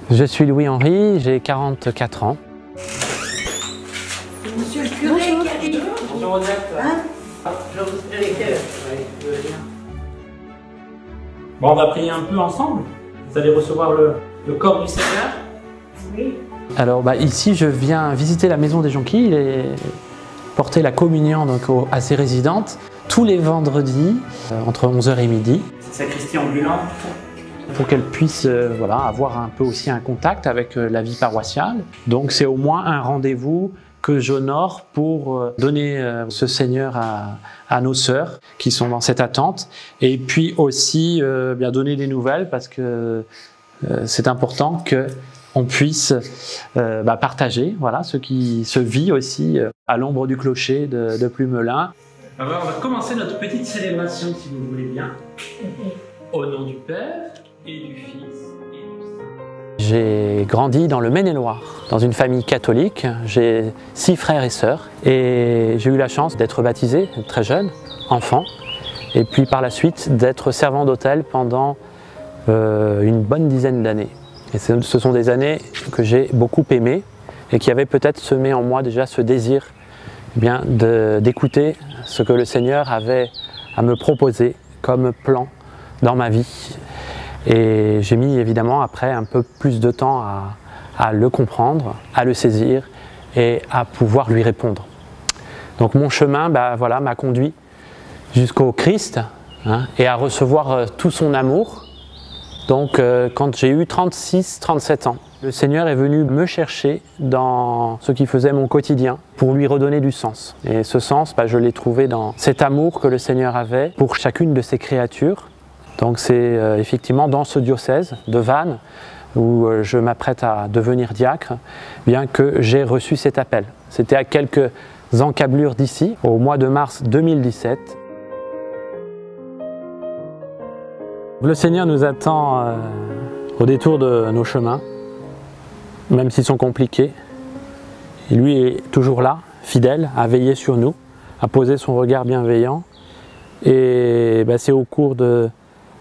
Je suis Louis-Henri, j'ai 44 ans. Monsieur le curé qui arrive. Bonjour Odette. Bonjour, directeur. Bon, on va prier un peu ensemble. Vous allez recevoir le corps du Seigneur. Oui. Alors ici, je viens visiter la maison des Jonquilles et porter la communion donc, à ses résidentes tous les vendredis entre 11h et midi. C'est sacristie ambulante pour qu'elles puissent avoir un peu aussi un contact avec la vie paroissiale. Donc c'est au moins un rendez-vous que j'honore pour donner ce Seigneur à nos sœurs qui sont dans cette attente et puis aussi bien donner des nouvelles parce que c'est important qu'on puisse partager ce qui se vit aussi à l'ombre du clocher de Plumelin. Alors on va commencer notre petite célébration si vous voulez bien. Au nom du Père et du Fils et du Saint. J'ai grandi dans le Maine-et-Loire, dans une famille catholique. J'ai 6 frères et sœurs et j'ai eu la chance d'être baptisé très jeune, enfant, et puis par la suite d'être servant d'hôtel pendant une bonne dizaine d'années. Et ce sont des années que j'ai beaucoup aimées et qui avaient peut-être semé en moi déjà ce désir d'écouter ce que le Seigneur avait à me proposer comme plan dans ma vie. Et j'ai mis évidemment après un peu plus de temps à le comprendre, à le saisir et à pouvoir lui répondre. Donc mon chemin m'a conduit jusqu'au Christ et à recevoir tout son amour. Donc quand j'ai eu 36-37 ans, le Seigneur est venu me chercher dans ce qui faisait mon quotidien pour lui redonner du sens. Et ce sens, je l'ai trouvé dans cet amour que le Seigneur avait pour chacune de ses créatures. Donc c'est effectivement dans ce diocèse de Vannes où je m'apprête à devenir diacre, bien que j'ai reçu cet appel. C'était à quelques encablures d'ici, au mois de mars 2017. Le Seigneur nous attend au détour de nos chemins, même s'ils sont compliqués. Et lui est toujours là, fidèle, à veiller sur nous, à poser son regard bienveillant. Et c'est au cours d'un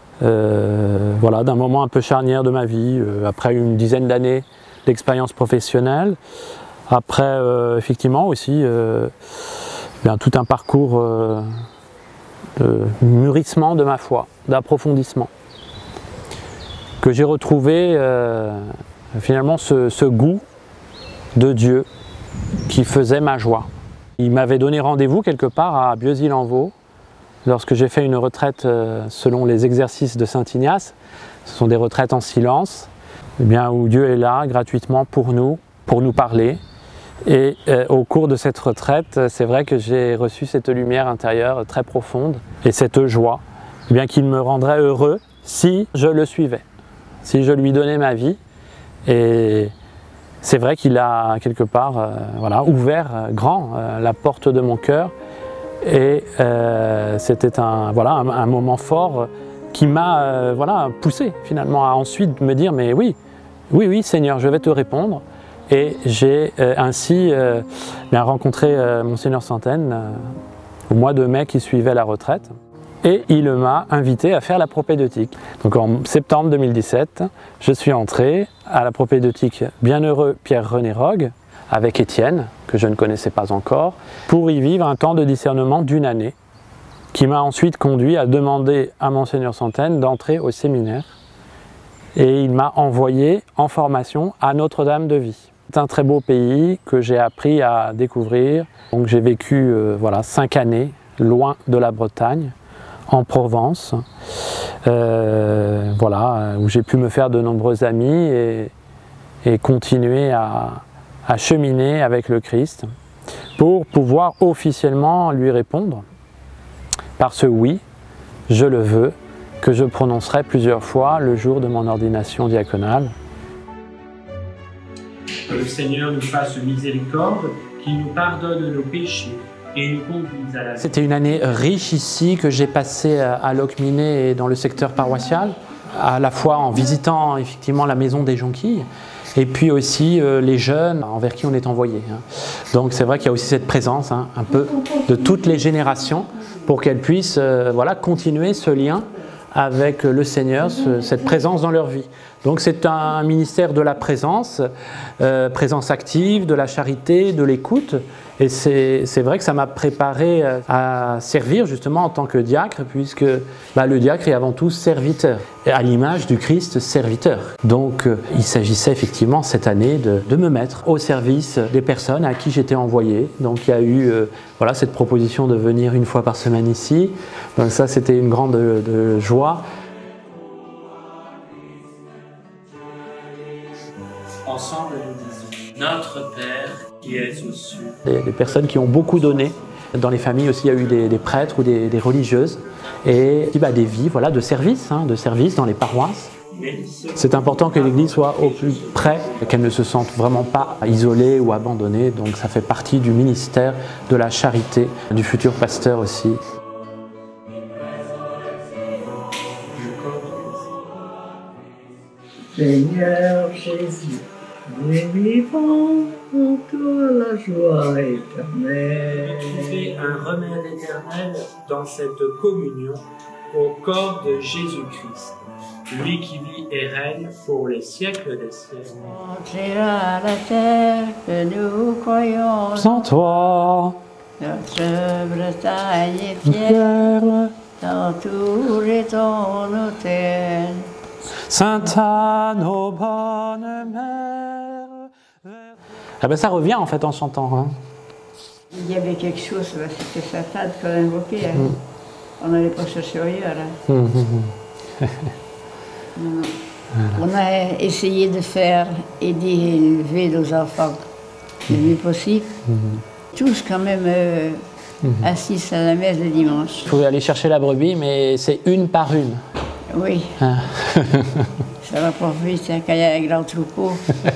moment un peu charnière de ma vie, après une dizaine d'années d'expérience professionnelle, après effectivement aussi tout un parcours de mûrissement de ma foi, d'approfondissement, que j'ai retrouvé finalement ce goût de Dieu qui faisait ma joie. Il m'avait donné rendez-vous quelque part à Bieuzy-Lenvaux lorsque j'ai fait une retraite selon les exercices de Saint Ignace. Ce sont des retraites en silence, où Dieu est là gratuitement pour nous parler. Et au cours de cette retraite, c'est vrai que j'ai reçu cette lumière intérieure très profonde et cette joie, qu'il me rendrait heureux si je le suivais, si je lui donnais ma vie. Et c'est vrai qu'il a quelque part ouvert grand la porte de mon cœur et c'était un moment fort qui m'a poussé finalement à ensuite me dire mais oui Seigneur, je vais te répondre. Et j'ai ainsi rencontré Monseigneur Santène au mois de mai qui suivait la retraite. Et il m'a invité à faire la propédeutique. Donc en septembre 2017, je suis entré à la propédeutique Bienheureux Pierre-René Rogue avec Étienne, que je ne connaissais pas encore, pour y vivre un temps de discernement d'1 année, qui m'a ensuite conduit à demander à Monseigneur Santène d'entrer au séminaire. Et il m'a envoyé en formation à Notre-Dame de Vie. C'est un très beau pays que j'ai appris à découvrir. Donc j'ai vécu 5 années loin de la Bretagne, en Provence, où j'ai pu me faire de nombreux amis et continuer à cheminer avec le Christ pour pouvoir officiellement lui répondre par ce oui, je le veux, que je prononcerai plusieurs fois le jour de mon ordination diaconale. Que le Seigneur nous fasse miséricorde, qu'il nous pardonne nos péchés et nous conduise à la vie. C'était une année riche ici que j'ai passée à Locminé et dans le secteur paroissial, à la fois en visitant effectivement la maison des Jonquilles et puis aussi les jeunes envers qui on est envoyé. Donc c'est vrai qu'il y a aussi cette présence un peu de toutes les générations pour qu'elles puissent continuer ce lien avec le Seigneur, cette présence dans leur vie. Donc c'est un ministère de la présence, présence active, de la charité, de l'écoute. Et c'est vrai que ça m'a préparé à servir justement en tant que diacre, puisque le diacre est avant tout serviteur, à l'image du Christ serviteur. Donc il s'agissait effectivement cette année de me mettre au service des personnes à qui j'étais envoyé. Donc il y a eu voilà, cette proposition de venir une fois par semaine ici. Donc ça c'était une grande joie. Ensemble, nous disons Notre Père qui es aux cieux. Des personnes qui ont beaucoup donné. Dans les familles aussi, il y a eu des prêtres ou des religieuses et des vies voilà, de service dans les paroisses. C'est important que l'Église soit au plus près, qu'elle ne se sente vraiment pas isolée ou abandonnée. Donc ça fait partie du ministère de la charité, du futur pasteur aussi. Seigneur Jésus, nous vivons pour toi la joie éternelle. Trouver un remède éternel dans cette communion au corps de Jésus-Christ, lui qui vit et règne pour les siècles des siècles. Montrera la terre que nous croyons. Sans toi, Notre Bretagne est fière, dans tout les ton autel. Sainte Anne, ô bonne mère. Ça revient en fait en chantant. Hein. Il y avait quelque chose, c'était Satan qu'on invoquait. Hein. On n'allait pas chercher ailleurs. Hein. Non. On a essayé de faire et d'élever nos enfants le mieux possible. Tous quand même assis à la messe le dimanche. Il faut aller chercher la brebis, mais c'est une par une. Oui. Ah. Ça va pas vite quand il y a un grand troupeau.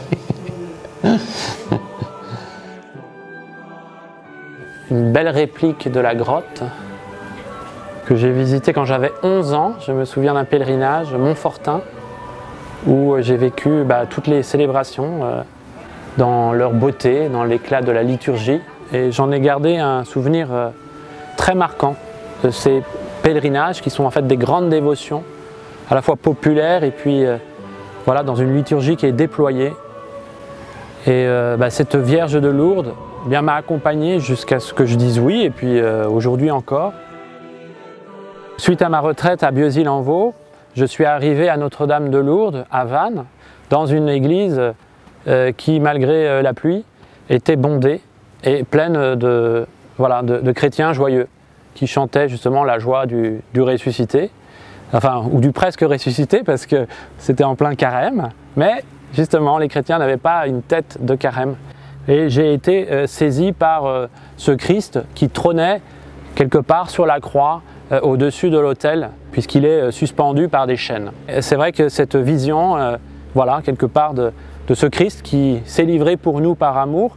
Une belle réplique de la grotte que j'ai visitée quand j'avais 11 ans. Je me souviens d'un pèlerinage, Montfortin, où j'ai vécu toutes les célébrations dans leur beauté, dans l'éclat de la liturgie. Et j'en ai gardé un souvenir très marquant de ces pèlerinages qui sont en fait des grandes dévotions, à la fois populaires et puis voilà, dans une liturgie qui est déployée. Et cette Vierge de Lourdes m'a accompagné jusqu'à ce que je dise oui, et puis aujourd'hui encore. Suite à ma retraite à Bieusil-en-Vaux, je suis arrivé à Notre-Dame de Lourdes, à Vannes, dans une église qui, malgré la pluie, était bondée et pleine de chrétiens joyeux, qui chantaient justement la joie du ressuscité, enfin, ou du presque ressuscité, parce que c'était en plein carême, mais justement, les chrétiens n'avaient pas une tête de carême. Et j'ai été saisi par ce Christ qui trônait quelque part sur la croix, au-dessus de l'autel, puisqu'il est suspendu par des chaînes. C'est vrai que cette vision, quelque part de ce Christ qui s'est livré pour nous par amour,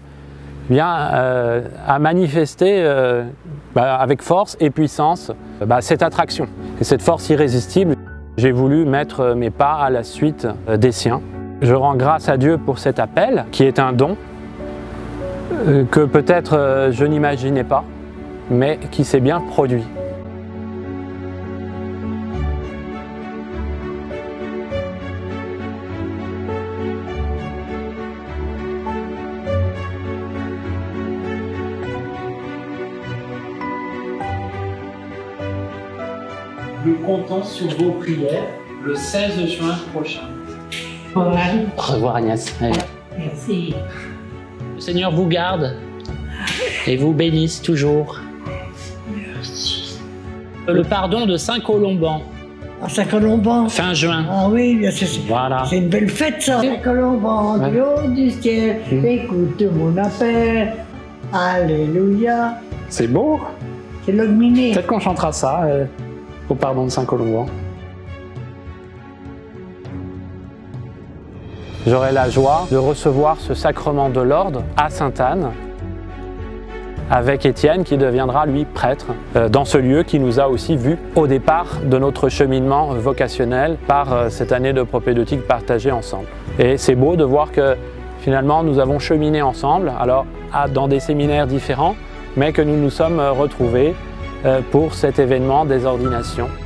a manifesté avec force et puissance cette attraction et cette force irrésistible. J'ai voulu mettre mes pas à la suite des siens. Je rends grâce à Dieu pour cet appel qui est un don que peut-être je n'imaginais pas, mais qui s'est bien produit. Nous comptons sur vos prières le 16 juin prochain. Au revoir Agnès. Merci. Le Seigneur vous garde et vous bénisse toujours. Merci. Le pardon de Saint-Colomban. À Saint-Colomban. Fin juin. Ah oui, bien sûr. Voilà. C'est une belle fête ça. Saint-Colomban, du haut du ciel, écoute mon appel. Alléluia. C'est beau. C'est l'ogminé. Peut-être qu'on chantera ça au pardon de Saint-Colomban. J'aurai la joie de recevoir ce sacrement de l'ordre à Sainte-Anne avec Étienne qui deviendra lui prêtre dans ce lieu qui nous a aussi vus au départ de notre cheminement vocationnel par cette année de propédeutique partagée ensemble. Et c'est beau de voir que finalement nous avons cheminé ensemble, alors dans des séminaires différents, mais que nous nous sommes retrouvés pour cet événement des ordinations.